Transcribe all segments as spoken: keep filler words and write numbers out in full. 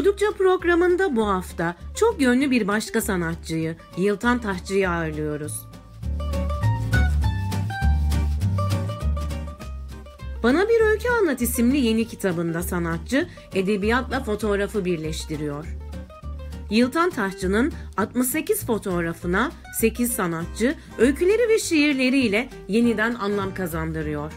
Okudukça programında bu hafta çok yönlü bir başka sanatçıyı, Yıltan Taşçı'yı ağırlıyoruz. Bana Bir Öykü Anlat isimli yeni kitabında sanatçı, edebiyatla fotoğrafı birleştiriyor. Yıltan Taşçı'nın altmış sekiz fotoğrafına sekiz sanatçı, öyküleri ve şiirleriyle yeniden anlam kazandırıyor.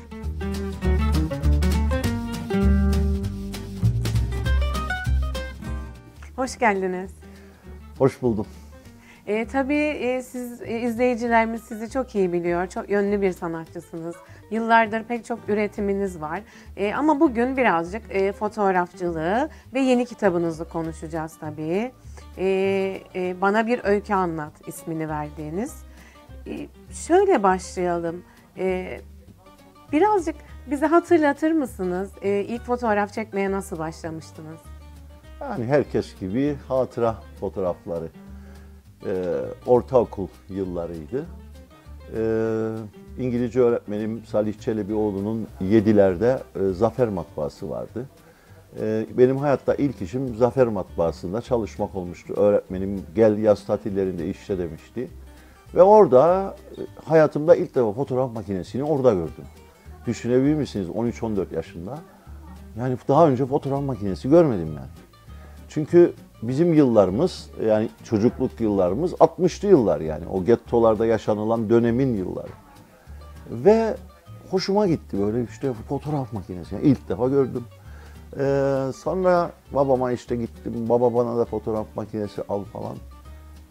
Hoş geldiniz. Hoş buldum. E, tabii e, siz e, izleyicilerimiz sizi çok iyi biliyor. Çok yönlü bir sanatçısınız. Yıllardır pek çok üretiminiz var. E, ama bugün birazcık e, fotoğrafçılığı ve yeni kitabınızı konuşacağız tabii. E, e, Bana Bir Öykü Anlat ismini verdiğiniz. E, şöyle başlayalım. E, birazcık bize hatırlatır mısınız? E, ilk fotoğraf çekmeye nasıl başlamıştınız? Yani herkes gibi hatıra fotoğrafları. Ee, ortaokul yıllarıydı. Ee, İngilizce öğretmenim Salih Çelebioğlu'nun Yedilerde e, Zafer Matbaası vardı. Ee, benim hayatta ilk işim Zafer Matbaası'nda çalışmak olmuştu. Öğretmenim gel yaz tatillerinde işle demişti. Ve orada hayatımda ilk defa fotoğraf makinesini orada gördüm. Düşünebilir misiniz? on üç on dört yaşında. Yani daha önce fotoğraf makinesi görmedim yani. Çünkü bizim yıllarımız, yani çocukluk yıllarımız altmışlı yıllar yani. O gettolarda yaşanılan dönemin yılları. Ve hoşuma gitti böyle işte fotoğraf makinesi. Yani ilk defa gördüm. Ee, sonra babama işte gittim. Baba bana da fotoğraf makinesi al falan. Ee,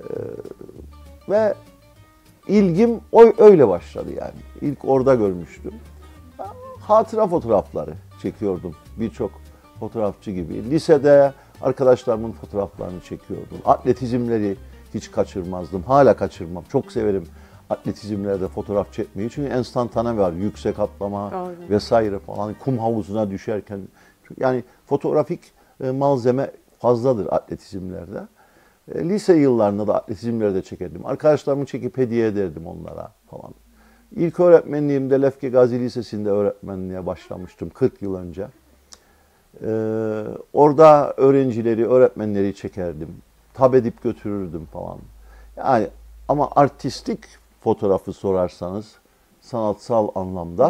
ve ilgim öyle başladı yani. İlk orada görmüştüm. Hatıra fotoğrafları çekiyordum birçok fotoğrafçı gibi. Lisede arkadaşlarımın fotoğraflarını çekiyordum. Atletizmleri hiç kaçırmazdım. Hala kaçırmam. Çok severim atletizmlerde fotoğraf çekmeyi. Çünkü enstantane var. Yüksek atlama Doğru. vesaire falan. Kum havuzuna düşerken. Yani fotoğrafik malzeme fazladır atletizmlerde. Lise yıllarında da atletizmlerde çekerdim. Arkadaşlarımı çekip hediye ederdim onlara falan. İlk öğretmenliğimde Lefke Gazi Lisesi'nde öğretmenliğe başlamıştım kırk yıl önce. Ee, orada öğrencileri, öğretmenleri çekerdim. Tab edip götürürdüm falan. Yani ama artistik fotoğrafı sorarsanız sanatsal anlamda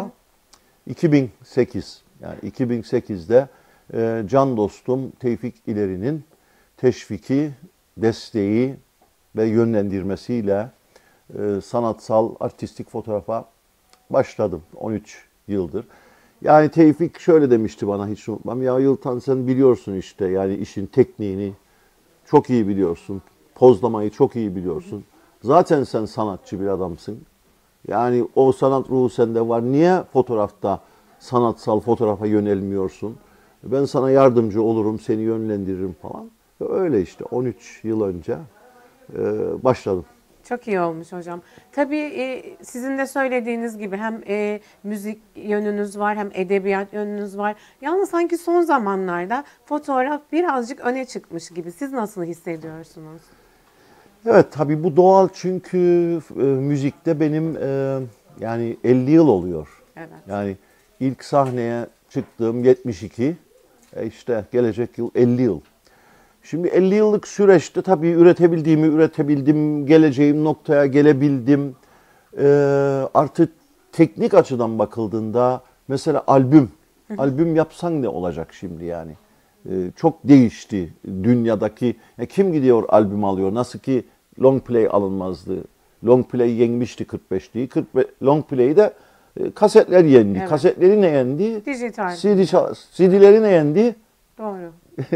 iki bin sekiz yani iki bin sekizde e, can dostum Tevfik İleri'nin teşviki, desteği ve yönlendirmesiyle e, sanatsal, artistik fotoğrafa başladım on üç yıldır. Yani Tevfik şöyle demişti bana, hiç unutmam. Ya Yıltan, sen biliyorsun işte yani işin tekniğini çok iyi biliyorsun. Pozlamayı çok iyi biliyorsun. Zaten sen sanatçı bir adamsın. Yani o sanat ruhu sende var. Niye fotoğrafta sanatsal fotoğrafa yönelmiyorsun? Ben sana yardımcı olurum, seni yönlendiririm falan. Öyle işte on üç yıl önce e, başladım. Çok iyi olmuş hocam. Tabii e, sizin de söylediğiniz gibi hem e, müzik yönünüz var hem edebiyat yönünüz var. Yalnız sanki son zamanlarda fotoğraf birazcık öne çıkmış gibi. Siz nasıl hissediyorsunuz? Evet, tabii bu doğal çünkü e, müzikte benim e, yani elli yıl oluyor. Evet. Yani ilk sahneye çıktığım yetmiş iki, e, işte gelecek yıl elli yıl. Şimdi elli yıllık süreçte tabii üretebildiğimi üretebildim, geleceğim noktaya gelebildim. Ee, artık teknik açıdan bakıldığında mesela albüm, hı hı. albüm yapsan ne olacak şimdi yani? Ee, çok değişti dünyadaki. Ya kim gidiyor albüm alıyor? Nasıl ki long play alınmazdı. Long play yenmişti kırk beşliği. Long play'i de e, kasetler yendi. Evet. Kasetleri ne yendi? Dijital. C D, C D'leri ne yendi? Doğru.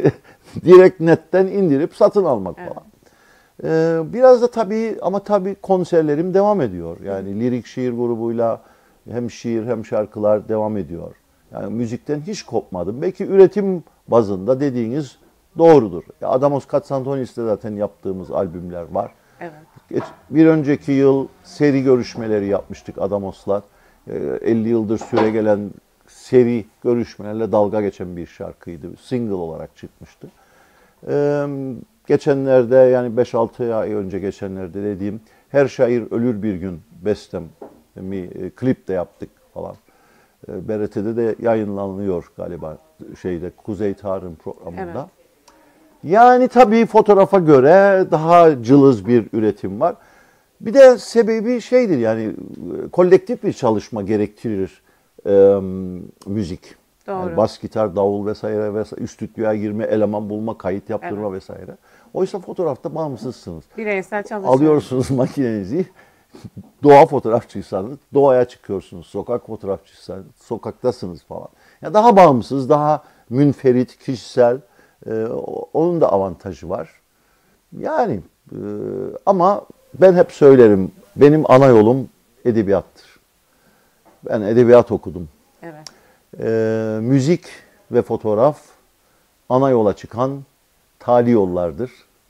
Direkt netten indirip satın almak evet. falan. Ee, biraz da tabii ama tabii konserlerim devam ediyor. Yani Hı. lirik şiir grubuyla hem şiir hem şarkılar devam ediyor. Yani müzikten hiç kopmadım. Belki üretim bazında dediğiniz doğrudur. Ya Adamos Katsantonis'te zaten yaptığımız albümler var. Evet. Bir önceki yıl seri görüşmeleri yapmıştık Adamos'la. Ee, elli yıldır süregelen seri görüşmelerle dalga geçen bir şarkıydı. Single olarak çıkmıştı. Ee, geçenlerde yani beş altı ay önce geçenlerde dediğim Her Şair Ölür Bir Gün bestem bir e, klip de yaptık falan. E, B R T'de de yayınlanıyor galiba şeyde Kuzey Tarım programında. Yani tabii fotoğrafa göre daha cılız bir üretim var. Bir de sebebi şeydir yani kolektif bir çalışma gerektirir e, müzik. Doğru. Yani bas gitar, davul vesaire vesaire, stüdyoya girme, eleman bulma, kayıt yaptırma evet. vesaire. Oysa fotoğrafta bağımsızsınız. Bireysel çalışma. Alıyorsunuz makinenizi, doğa fotoğrafçıysanız doğaya çıkıyorsunuz. Sokak fotoğrafçıysanız sokaktasınız falan. Ya daha bağımsız, daha münferit, kişisel. E, onun da avantajı var. Yani e, ama ben hep söylerim, benim ana yolum edebiyattır. Ben edebiyat okudum. Evet. E, müzik ve fotoğraf ana yola çıkan tali yollardır.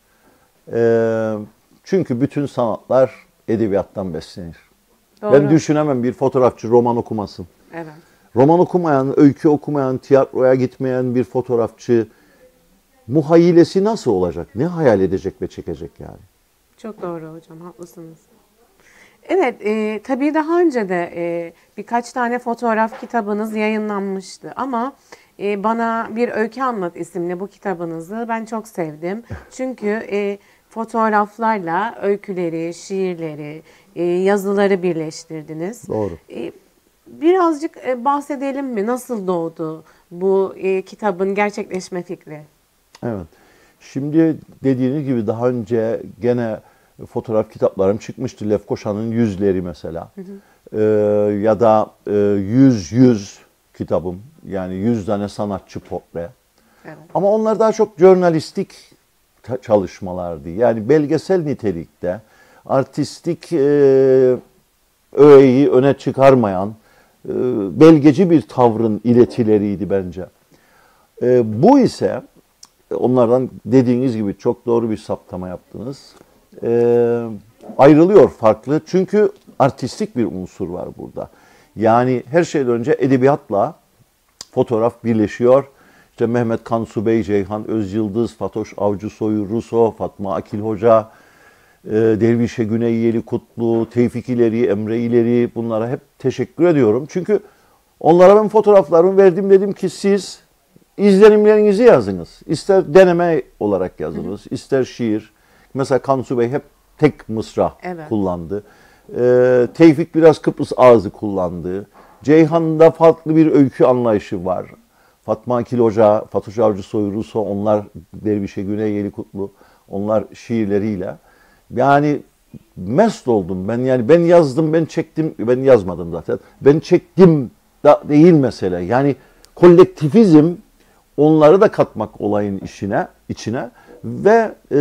E, çünkü bütün sanatlar edebiyattan beslenir. Doğru. Ben düşünemem bir fotoğrafçı roman okumasın. Evet. Roman okumayan, öykü okumayan, tiyatroya gitmeyen bir fotoğrafçı muhayyilesi nasıl olacak? Ne hayal edecek ve çekecek yani? Çok doğru hocam, haklısınız. Evet, e, tabii daha önce de e, birkaç tane fotoğraf kitabınız yayınlanmıştı ama e, Bana Bir Öykü Anlat isimli bu kitabınızı ben çok sevdim. Çünkü e, fotoğraflarla öyküleri, şiirleri, e, yazıları birleştirdiniğiniz. Doğru. E, birazcık e, bahsedelim mi? Nasıl doğdu bu e, kitabın gerçekleşme fikri? Evet. Şimdi dediğiniz gibi daha önce gene fotoğraf kitaplarım çıkmıştı. Lefkoşa'nın Yüzleri mesela. Hı hı. Ee, ya da e, Yüz Yüz kitabım. Yani yüz tane sanatçı portre. Evet. Ama onlar daha çok jurnalistik çalışmalardı. Yani belgesel nitelikte, artistik e, öğeyi öne çıkarmayan, e, belgeci bir tavrın iletileriydi bence. E, bu ise onlardan dediğiniz gibi çok doğru bir saptama yaptınız. Ee, ayrılıyor farklı çünkü artistik bir unsur var burada. Yani her şeyden önce edebiyatla fotoğraf birleşiyor. İşte Mehmet Kansubey, Ceyhan Özyıldız, Fatoş Avcısoy, Ruso, Fatma Akil Hoca, e, Dervişe Güney Yeli Kutlu, Tevfik İleri, Emre İleri, bunlara hep teşekkür ediyorum. Çünkü onlara ben fotoğraflarımı verdim, dedim ki siz izlenimlerinizi yazınız. İster deneme olarak yazınız, hı hı. ister şiir. Mesela Kansu Bey hep tek mısra evet. kullandı. Ee, Tevfik biraz Kıbrıs ağzı kullandı. Ceyhan'da farklı bir öykü anlayışı var. Fatma Akil Hoca, Fatoş Avcısoy, Ruso, onlar Dervişe Güney Yeli Kutlu, onlar şiirleriyle. Yani mest oldum ben, yani ben yazdım, ben çektim, ben yazmadım zaten. Ben çektim da değil mesele. Yani kolektifizm, onları da katmak olayın işine, içine ve e,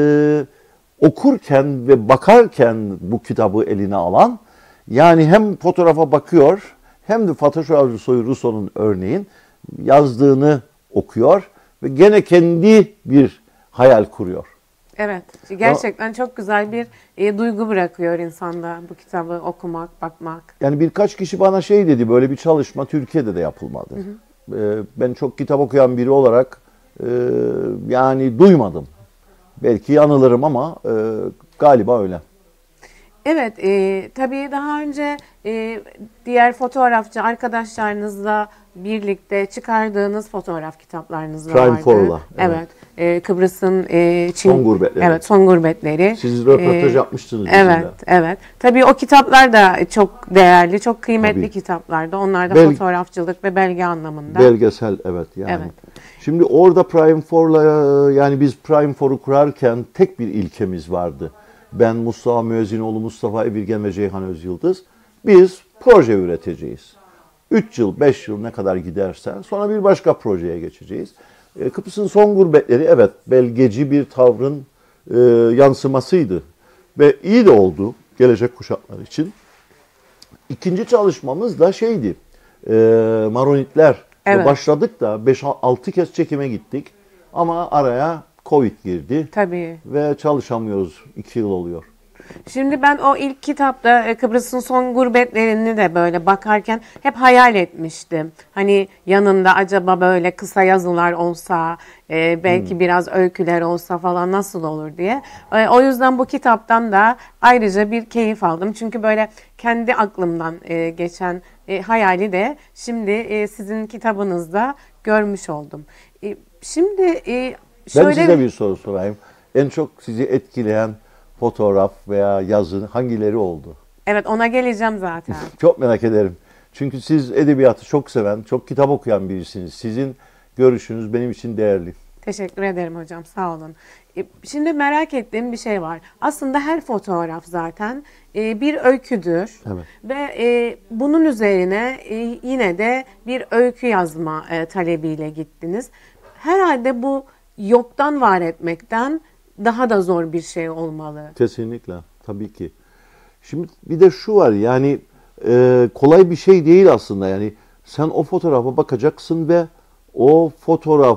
okurken ve bakarken bu kitabı eline alan, yani hem fotoğrafa bakıyor hem de Fatoş Avcısoy Ruso'nun örneğin yazdığını okuyor ve gene kendi bir hayal kuruyor. Evet, gerçekten Ama, çok güzel bir e, duygu bırakıyor insanda bu kitabı okumak, bakmak. Yani birkaç kişi bana şey dedi, böyle bir çalışma Türkiye'de de yapılmadı. Hı hı. Ben çok kitap okuyan biri olarak e, yani duymadım. Belki yanılırım ama e, galiba öyle. Evet, e, tabii daha önce e, diğer fotoğrafçı arkadaşlarınızla birlikte çıkardığınız fotoğraf kitaplarınız Prime vardı. For'la. Evet, evet e, Kıbrıs'ın e, Çin, son gurbetleri. Evet, son gurbetleri. Siz röportaj e, yapmıştınız Evet, bizimle. evet. Tabii o kitaplar da çok değerli, çok kıymetli tabii. kitaplardı. Onlar da Bel- fotoğrafçılık ve belge anlamında. Belgesel, evet yani. Evet. Şimdi orada Prime For'la, yani biz Prime For'u kurarken tek bir ilkemiz vardı. Ben, Mustafa Müezzinoğlu, Mustafa Evirgen ve Ceyhan Özyıldız. Biz proje üreteceğiz. üç yıl, beş yıl ne kadar gidersen sonra bir başka projeye geçeceğiz. E, Kıbrıs'ın son gurbetleri evet belgeci bir tavrın e, yansımasıydı. Ve iyi de oldu gelecek kuşaklar için. İkinci çalışmamız da şeydi, e, Maronitler. Evet. Başladık da beş altı kez çekime gittik ama araya Covid girdi. Tabii. Ve çalışamıyoruz. iki yıl oluyor. Şimdi ben o ilk kitapta Kıbrıs'ın son gurbetlerini de böyle bakarken hep hayal etmiştim. Hani yanında acaba böyle kısa yazılar olsa, e, belki hmm. biraz öyküler olsa falan nasıl olur diye. E, o yüzden bu kitaptan da ayrıca bir keyif aldım. Çünkü böyle kendi aklımdan e, geçen e, hayali de şimdi e, sizin kitabınızda görmüş oldum. E, şimdi... E, Ben şöyle size bir soru sorayım. En çok sizi etkileyen fotoğraf veya yazı hangileri oldu? evet, ona geleceğim zaten. Çok merak ederim. Çünkü siz edebiyatı çok seven, çok kitap okuyan birisiniz. Sizin görüşünüz benim için değerli. Teşekkür ederim hocam, sağ olun. E, Şimdi merak ettiğim bir şey var. Aslında her fotoğraf zaten e, bir öyküdür. Evet. Ve e, bunun üzerine e, yine de bir öykü yazma e, talebiyle gittiniz. Herhalde bu yoktan var etmekten daha da zor bir şey olmalı. Kesinlikle, tabii ki. Şimdi bir de şu var, yani e, kolay bir şey değil aslında. Yani sen o fotoğrafa bakacaksın ve o fotoğraf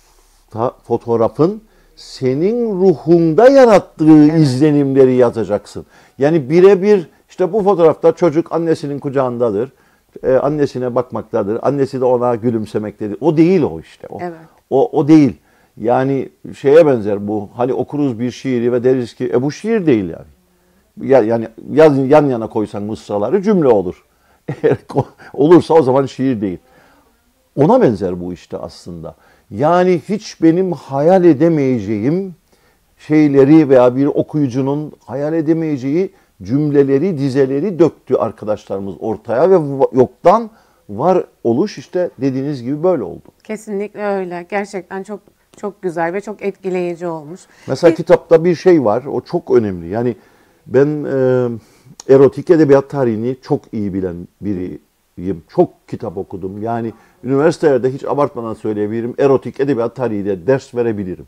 fotoğrafın senin ruhunda yarattığı izlenimleri yazacaksın. Yani birebir işte bu fotoğrafta çocuk annesinin kucağındadır. E, annesine bakmaktadır. Annesi de ona gülümsemektedir. O değil o işte. O, Evet. o, o değil. Yani şeye benzer bu. Hani okuruz bir şiiri ve deriz ki e, bu şiir değil yani. Ya, yani yan, yan yana koysan mısraları cümle olur. Eğer olursa o zaman şiir değil. Ona benzer bu işte aslında. Yani hiç benim hayal edemeyeceğim şeyleri veya bir okuyucunun hayal edemeyeceği cümleleri, dizeleri döktü arkadaşlarımız ortaya ve yoktan var oluş işte dediğiniz gibi böyle oldu. Kesinlikle öyle. Gerçekten çok çok güzel ve çok etkileyici olmuş. Mesela Bir- kitapta bir şey var, o çok önemli. Yani ben e, erotik edebiyat tarihini çok iyi bilen biriyim. Çok kitap okudum. Yani üniversitelerde hiç abartmadan söyleyebilirim. Erotik edebiyat tarihiyle ders verebilirim.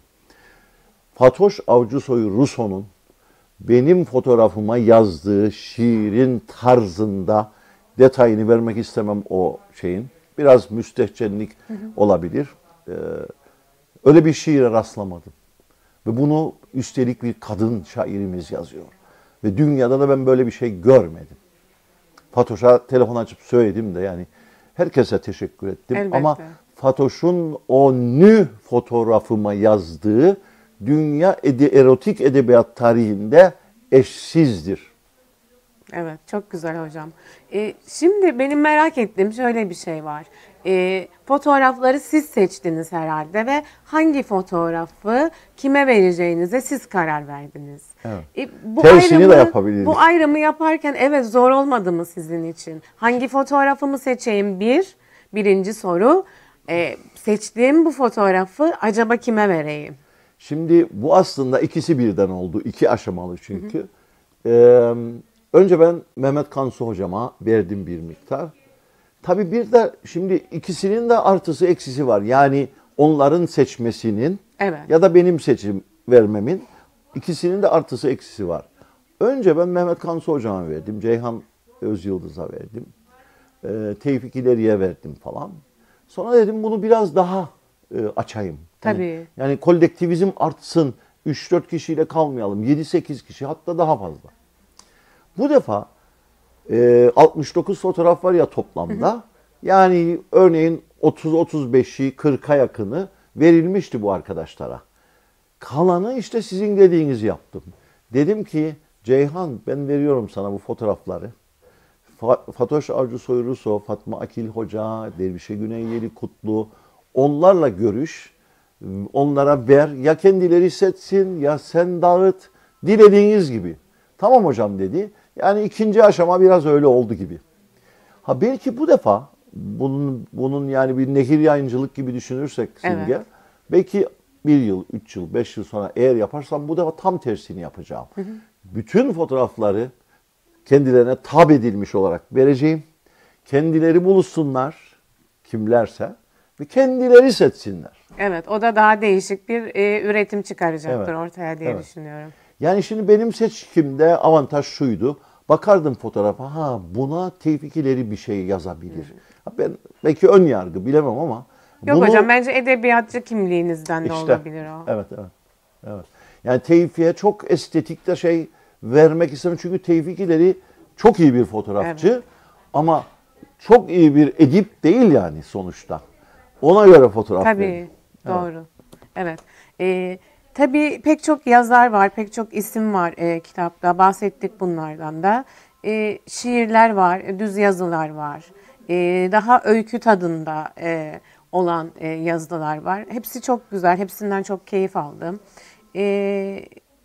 Fatoş Avcısoy Rousseau'nun benim fotoğrafıma yazdığı şiirin tarzında detayını vermek istemem o şeyin. Biraz müstehcenlik olabilir. Ee, öyle bir şiire rastlamadım. Ve bunu üstelik bir kadın şairimiz yazıyor. Ve dünyada da ben böyle bir şey görmedim. Fatoş'a telefon açıp söyledim de yani herkese teşekkür ettim. Elbette. Ama Fatoş'un o nü fotoğrafıma yazdığı dünya ede, erotik edebiyat tarihinde eşsizdir. Evet, çok güzel hocam. Ee, şimdi benim merak ettiğim şöyle bir şey var. Ee, fotoğrafları siz seçtiniz herhalde ve hangi fotoğrafı kime vereceğinize siz karar verdiniz. Evet. Ee, bu Tersini de ayrımı- yapabiliriz. Bu ayrımı yaparken evet zor olmadı mı sizin için? Hangi fotoğrafımı seçeyim bir, birinci soru. Ee, seçtiğim bu fotoğrafı acaba kime vereyim? Şimdi bu aslında ikisi birden oldu. İki aşamalı çünkü. Hı hı. Ee, önce ben Mehmet Kansu hocama verdim bir miktar. Tabii bir de şimdi ikisinin de artısı eksisi var. Yani onların seçmesinin Evet. ya da benim seçim vermemin ikisinin de artısı eksisi var. Önce ben Mehmet Kansu hocama verdim. Ceyhan Özyıldız'a verdim. Ee, Tevfik İleri'ye verdim falan. Sonra dedim bunu biraz daha e, açayım. Tabii. Yani, yani kolektivizm artsın. üç dört kişiyle kalmayalım. yedi sekiz kişi hatta daha fazla. Bu defa e, altmış dokuz fotoğraf var ya toplamda. Hı hı. Yani örneğin otuz otuz beşi kırka yakını verilmişti bu arkadaşlara. Kalanı işte sizin dediğinizi yaptım. Dedim ki Ceyhan ben veriyorum sana bu fotoğrafları. Fatoş Avcısoy Rousseau, Fatma Akil Hoca, Dervişe Güney Yeli Kutlu onlarla görüş. Onlara ver ya kendileri seçsin ya sen dağıt dilediğiniz gibi. Tamam hocam dedi. Yani ikinci aşama biraz öyle oldu gibi. Ha belki bu defa bunun, bunun yani bir nehir yayıncılık gibi düşünürsek Simge. Evet. Belki bir yıl, üç yıl, beş yıl sonra eğer yaparsam bu defa tam tersini yapacağım. Hı hı. Bütün fotoğrafları kendilerine tab edilmiş olarak vereceğim. Kendileri buluşsunlar kimlerse ve kendileri seçsinler. Evet, o da daha değişik bir e, üretim çıkaracaktır evet. ortaya diye evet. düşünüyorum. Yani şimdi benim seçkimde avantaj şuydu. Bakardım fotoğrafa, ha buna Tevfik İleri bir şey yazabilir. Hı hı. Ben belki ön yargı bilemem ama. Yok bunu, hocam bence edebiyatçı kimliğinizden de işte, olabilir o. Evet, evet. Evet. Yani Tevfik'e çok estetik de şey vermek istemem. Çünkü Tevfik İleri çok iyi bir fotoğrafçı. Evet. Ama çok iyi bir edip değil yani sonuçta. Ona göre fotoğraf Tabii, verin. doğru. Evet. Ee, tabii pek çok yazar var, pek çok isim var e, kitapta. Bahsettik bunlardan da. E, şiirler var, düz yazılar var. E, daha öykü tadında e, olan e, yazılar var. Hepsi çok güzel, hepsinden çok keyif aldım. E,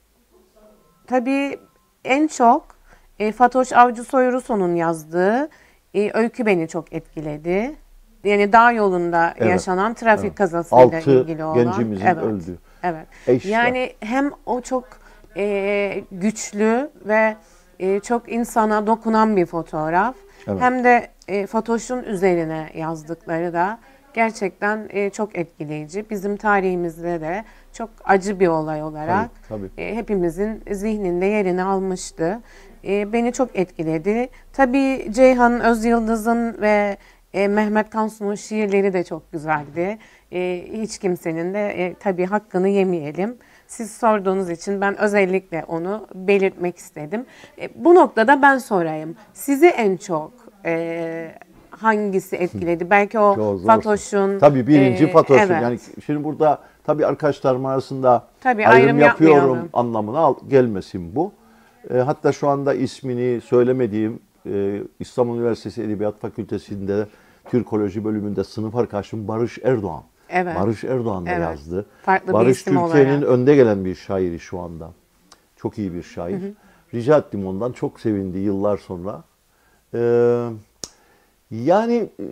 tabii en çok e, Fatoş Avcısoy Russo'nun yazdığı e, öykü beni çok etkiledi. Yani dağ yolunda Evet, yaşanan trafik evet. kazasıyla Altı ilgili olan. gencimizin Evet, öldüğü. evet. E işte. Yani hem o çok e, güçlü ve e, çok insana dokunan bir fotoğraf. Evet. Hem de e, Fatoş'un üzerine yazdıkları da gerçekten e, çok etkileyici. Bizim tarihimizde de çok acı bir olay olarak Tabii, tabii. e, hepimizin zihninde yerini almıştı. E, beni çok etkiledi. Tabii Ceyhan Özyıldız'ın ve e, Mehmet Kansu'nun şiirleri de çok güzeldi. E, hiç kimsenin de e, tabii hakkını yemeyelim. Siz sorduğunuz için ben özellikle onu belirtmek istedim. E, bu noktada ben sorayım. Sizi en çok e, hangisi etkiledi? Belki o Çok zor. Fatoş'un... Tabii birinci e, Fatoş'un. evet. Yani şimdi burada tabii arkadaşlarım arasında Tabii, ayrım, ayrım yapıyorum yapmayalım. anlamına al, gelmesin bu. E, hatta şu anda ismini söylemediğim e, İstanbul Üniversitesi Edebiyat Fakültesi'nde Türkoloji bölümünde sınıf arkadaşım Barış Erdoğan. Evet. Barış Erdoğan da Evet. yazdı. Farklı bir Barış isim Türkiye'nin olarak. önde gelen bir şairi şu anda. Çok iyi bir şair. Hı hı. Rica ettim ondan. Çok sevindi yıllar sonra. Ee, yani e,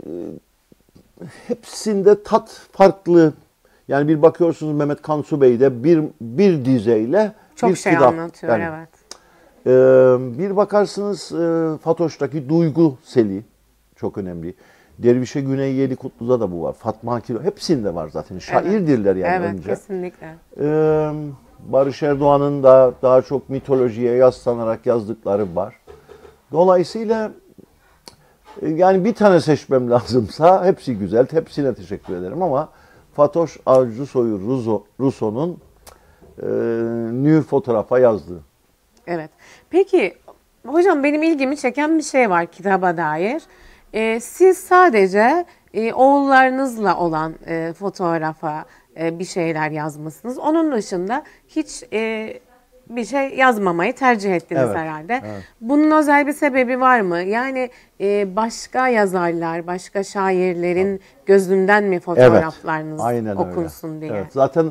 hepsinde tat farklı. Yani bir bakıyorsunuz Mehmet Kansu Bey'de bir bir dizeyle Çok bir şey kitap. anlatıyor, Yani, evet. e, bir bakarsınız e, Fatoş'taki duygu seli çok önemli. Dervişe Güney Yelikutlu'da da bu var. Fatma Akil, hepsinde var zaten. Şairdirler yani evet, önce. Evet, kesinlikle. Ee, Barış Erdoğan'ın da daha çok mitolojiye yaslanarak yazdıkları var. Dolayısıyla e, yani bir tane seçmem lazımsa hepsi güzel. Hepsine teşekkür ederim ama Fatoş Avcısoy Russo'nun e, Nür fotoğrafa yazdığı. Evet. Peki hocam, benim ilgimi çeken bir şey var kitaba dair. Ee, siz sadece e, oğullarınızla olan e, fotoğrafa e, bir şeyler yazmışsınız. Onun dışında hiç e, bir şey yazmamayı tercih ettiniz Evet, herhalde. evet. Bunun özel bir sebebi var mı? Yani e, başka yazarlar, başka şairlerin gözünden mi fotoğraflarınız evet, aynen okunsun öyle. diye? Evet, zaten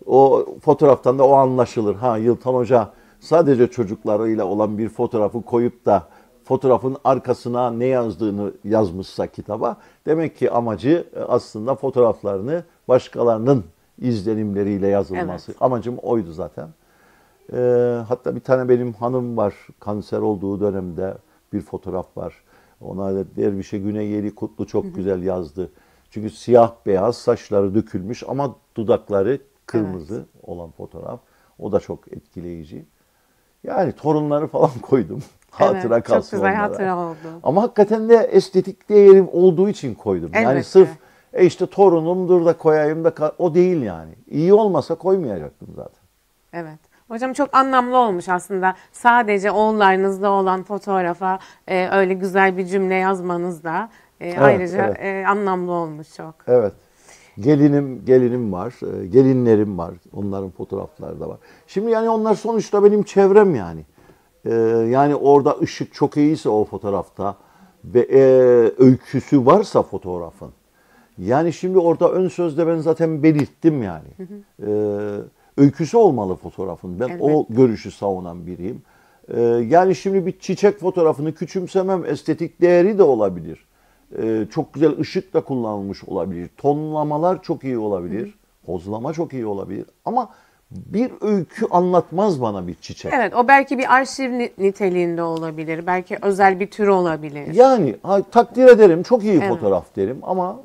o fotoğraftan da o anlaşılır. Ha, Yıltan Hoca sadece çocuklarıyla olan bir fotoğrafı koyup da fotoğrafın arkasına ne yazdığını yazmışsa kitaba, demek ki amacı aslında fotoğraflarını başkalarının izlenimleriyle yazılması. Evet. Amacım oydu zaten. Ee, hatta bir tane benim hanım var, kanser olduğu dönemde bir fotoğraf var. Ona da Dervişe Güney Yelikutlu çok hı hı. güzel yazdı. Çünkü siyah beyaz, saçları dökülmüş ama dudakları kırmızı evet. olan fotoğraf. O da çok etkileyici. Yani torunları falan koydum. Hatıra evet, kalsın çok güzel onlara. hatıra oldu. Ama hakikaten de estetik değerim olduğu için koydum. Elbette. Yani sırf e işte torunumdur da koyayım da o değil yani. İyi olmasa koymayacaktım zaten. Evet. Hocam çok anlamlı olmuş aslında. Sadece oğullarınızla olan fotoğrafa e, öyle güzel bir cümle yazmanız da e, evet, ayrıca evet. E, anlamlı olmuş çok. Evet. Gelinim gelinim var, gelinlerim var. Onların fotoğrafları da var. Şimdi yani onlar sonuçta benim çevrem yani. Ee, yani orada ışık çok iyiyse o fotoğrafta ve e, öyküsü varsa fotoğrafın. Yani şimdi orada ön sözde ben zaten belirttim yani. Hı hı. Ee, öyküsü olmalı fotoğrafın. Ben evet. o görüşü savunan biriyim. Ee, yani şimdi bir çiçek fotoğrafını küçümsemem. Estetik değeri de olabilir. Ee, çok güzel ışık da kullanılmış olabilir. Tonlamalar çok iyi olabilir. Hı hı. Pozlama çok iyi olabilir. Ama bir öykü anlatmaz bana bir çiçek. Evet, o belki bir arşiv niteliğinde olabilir. Belki özel bir tür olabilir. Yani ha, takdir ederim, çok iyi evet. fotoğraf derim ama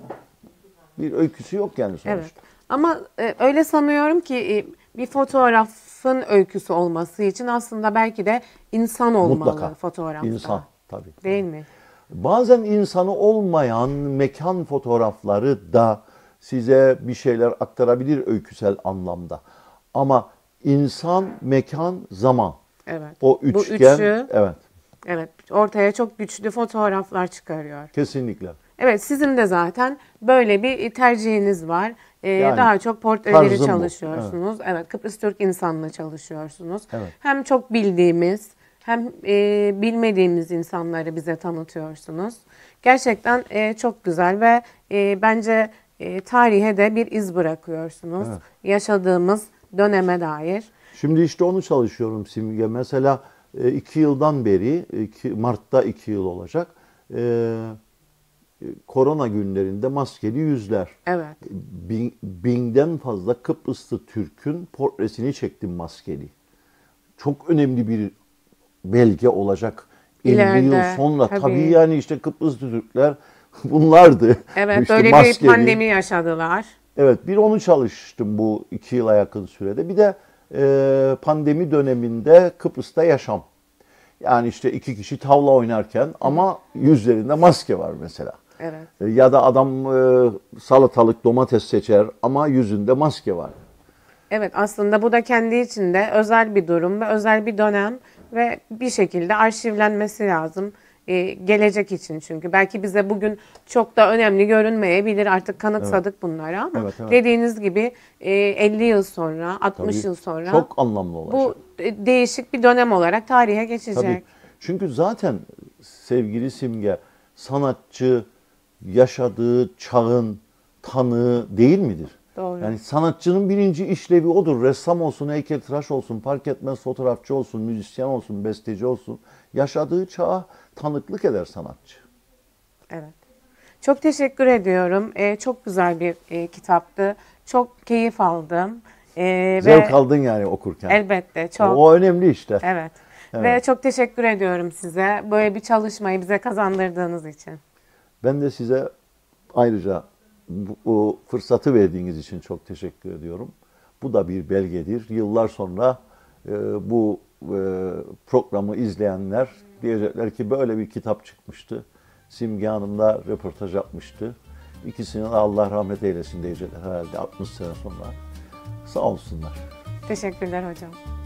bir öyküsü yok yani sonuçta. Evet. Ama e, öyle sanıyorum ki e, bir fotoğrafın öyküsü olması için aslında belki de insan olmalı mutlaka. Fotoğrafta. İnsan tabii. Değil mi? Bazen insanı olmayan mekan fotoğrafları da size bir şeyler aktarabilir öyküsel anlamda. Ama insan, mekan, zaman. Evet. O üçgen, bu üçü, evet. Evet, ortaya çok güçlü fotoğraflar çıkarıyor. Kesinlikle. Evet, sizin de zaten böyle bir tercihiniz var. Ee, yani, daha çok portreleri çalışıyorsunuz. Evet. evet, Kıbrıs Türk insanla çalışıyorsunuz. Evet. Hem çok bildiğimiz hem e, bilmediğimiz insanları bize tanıtıyorsunuz. Gerçekten e, çok güzel ve e, bence e, tarihe de bir iz bırakıyorsunuz. Evet. Yaşadığımız döneme dair. Şimdi işte onu çalışıyorum Simge. Mesela e, iki yıldan beri, iki, Mart'ta iki yıl olacak. E, korona günlerinde maskeli yüzler. Evet. Bin, binden fazla Kıbrıslı Türk'ün portresini çektim maskeli. Çok önemli bir belge olacak. İleride, elli yıl sonra tabii. tabii yani işte Kıbrıslı Türkler bunlardı. Evet, İşte böyle maskeli. bir pandemi yaşadılar. Evet, bir onu çalıştım bu iki yıla yakın sürede. Bir de e, pandemi döneminde Kıbrıs'ta yaşam. Yani işte iki kişi tavla oynarken ama yüzlerinde maske var mesela. Evet. E, ya da adam e, salatalık, domates seçer ama yüzünde maske var. Evet, aslında bu da kendi içinde özel bir durum ve özel bir dönem ve bir şekilde arşivlenmesi lazım. Ee, gelecek için çünkü. Belki bize bugün çok da önemli görünmeyebilir. Artık kanıksadık bunları ama Evet, evet. dediğiniz gibi e, elli yıl sonra, altmış Tabii, yıl sonra çok anlamlı olacak. bu e, değişik bir dönem olarak tarihe geçecek. Tabii. Çünkü zaten sevgili Simge, sanatçı yaşadığı çağın tanığı değil midir? Doğru. Yani sanatçının birinci işlevi odur. Ressam olsun, heykeltıraş olsun, fark etmez, fotoğrafçı olsun, müzisyen olsun, besteci olsun. Yaşadığı çağa tanıklık eder sanatçı. Evet. Çok teşekkür ediyorum. Ee, çok güzel bir e, kitaptı. Çok keyif aldım. Ee, Zevk ve aldın yani okurken. elbette çok. O önemli işte. Evet. Evet. Ve çok teşekkür ediyorum size. Böyle bir çalışmayı bize kazandırdığınız için. Ben de size ayrıca bu, bu fırsatı verdiğiniz için çok teşekkür ediyorum. Bu da bir belgedir. Yıllar sonra e, bu e, programı izleyenler diyecekler ki böyle bir kitap çıkmıştı. Simge Hanım da röportaj yapmıştı. İkisini de Allah rahmet eylesin diyecekler herhalde altmış sene sonra. Sağ olsunlar. Teşekkürler hocam.